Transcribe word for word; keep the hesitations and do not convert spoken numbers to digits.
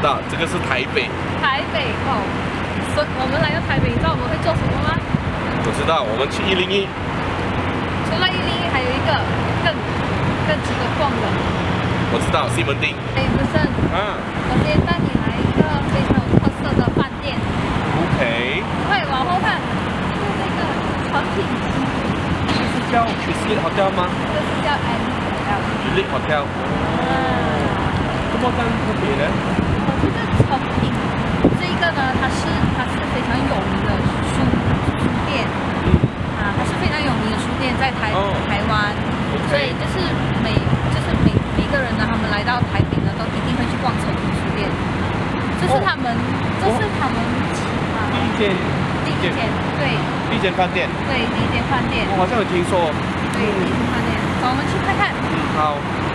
道，这个是台北。 台北哦，所以我们来到台北，你知道我们会做什么吗？ 我知道，我们去一零一。 除了一零一，还有一个更更值得逛的。 我知道西门町。 哎，不是。 啊。 我今天带你来一个非常有特色的饭店。 OK。 快往后看，就是那个诚品行旅。 这是叫 Eslite Hotel 吗？ 这是叫 Eslite Hotel。哦。这么这样特别呢？ 我觉得诚品这一个呢，它是它是非常有名的书书店。嗯。啊，它是非常有名的书店，在台、哦、台湾， okay. 所以就是每就是每每个人呢，他们来到台北呢，都一定会去逛诚品书店。这是他们，哦、这是他们啊第一间， 第一间，对， 第一间饭店， 对，第一间饭店。 我好像有听说。 对，第一间饭店，走，我们去看看。 嗯，好。